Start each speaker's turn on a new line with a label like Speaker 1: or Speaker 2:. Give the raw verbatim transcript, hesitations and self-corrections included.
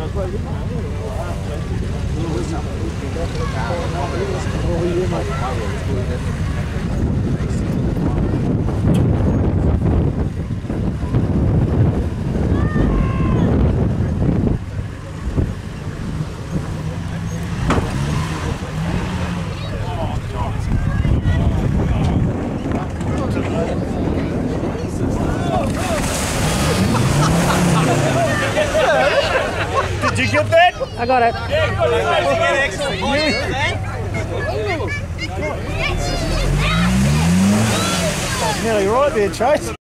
Speaker 1: Did you get that?
Speaker 2: I got it.
Speaker 1: Nearly right there, Chase.